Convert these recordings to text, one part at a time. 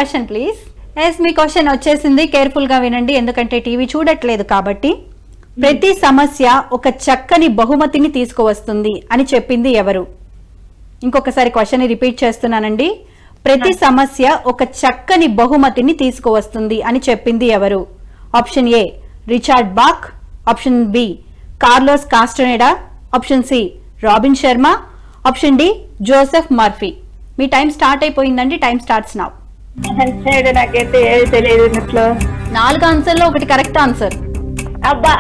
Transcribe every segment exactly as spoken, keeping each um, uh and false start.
Question please. Yes, మీ question వచ్చేసింది. Careful గా వినండి, ఎందుకంటే టీవీ చూడట్లేదు కాబట్టి. ప్రతి సమస్య ఒక చక్కని బహుమతిని తీసుకువస్తుంది అని చెప్పింది ఎవరు? ఇంకొకసారి క్వశ్చన్ రిపీట్ చేస్తున్నానండి. ప్రతి సమస్య ఒక చక్కని బహుమతిని తీసుకువస్తుంది అని చెప్పింది ఎవరు? Option A Richard Bach, option B Carlos Castaneda, option C Robin Sharma, option D Joseph Murphy. మీ టైం స్టార్ట్ అయిపోయిందండి. Time starts now. నాకైతే ఏది తెలియదు ఇంట్లో. నాలుగు ఆన్సర్ లో ఒకటి కరెక్ట్ ఆన్సర్. అబ్బా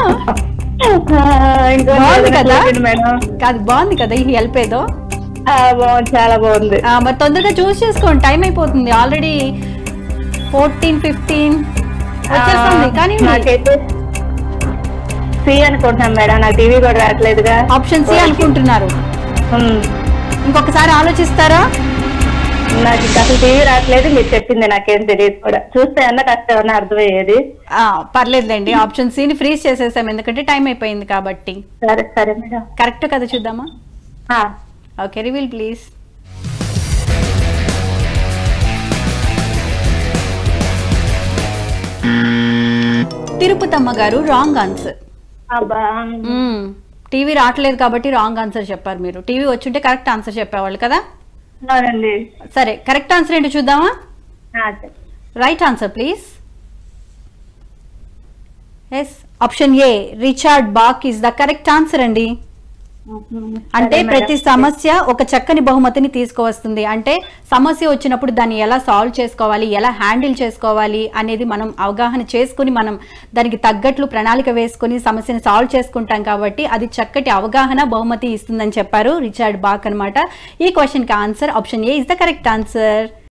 బాగుంది కదా? కాదు, బాగుంది కదా ఈ హెల్ప్ ఏదో. బాగుంది, చాలా బాగుంది. మరి తొందరగా చూస్ చేసుకోండి, టైం అయిపోతుంది ఆల్రెడీ. ఫోర్టీన్ ఫిఫ్టీన్ వచ్చేస్తుంది. కానీ నాకైతే సి అనుకుంటున్నాను మేడం. నాకు టీవీ కూడా రావట్లేదుగా. ఆప్షన్ సి అనుకుంటున్నారు. ఇంకొకసారి ఆలోచిస్తారా? నాకు ఇంకా అసలు టీవీ రావట్లేదు, మీరు చెప్పింది నాకేం తెలియదు కూడా. చూస్తే అన్న కష్టం అన్న అర్థమయ్యేది. పర్లేదులేండి, ఆప్షన్ సి ని ఫ్రీజ్ చేసేసాం ఎందుకంటే టైం అయిపోయింది కాబట్టి. సరే సరే మేడం. కరెక్ట్ కదా, చూద్దామా? Okay, reveal please. తిరుపతమ్మ గారు రాంగ్ ఆన్సర్. టీవీ రావట్లేదు కాబట్టి రాంగ్ ఆన్సర్ చెప్పారు మీరు. టీవీ వచ్చుంటే కరెక్ట్ ఆన్సర్ చెప్పేవాళ్ళు కదా. సరే, కరెక్ట్ ఆన్సర్ ఏంటో చూద్దామా? Right answer please. Yes, option A Richard Bach is the correct answer అండి. అంటే ప్రతి సమస్య ఒక చక్కని బహుమతిని తీసుకువస్తుంది. అంటే సమస్య వచ్చినప్పుడు దాన్ని ఎలా సాల్వ్ చేసుకోవాలి, ఎలా హ్యాండిల్ చేసుకోవాలి అనేది మనం అవగాహన చేసుకుని మనం దానికి తగ్గట్లు ప్రణాళిక వేసుకుని సమస్యని సాల్వ్ చేసుకుంటాం. కాబట్టి అది చక్కటి అవగాహన బహుమతి ఇస్తుందని చెప్పారు రిచర్డ్ బాక్ అనమాట. ఈ క్వశ్చన్ కి answer option A is the correct answer.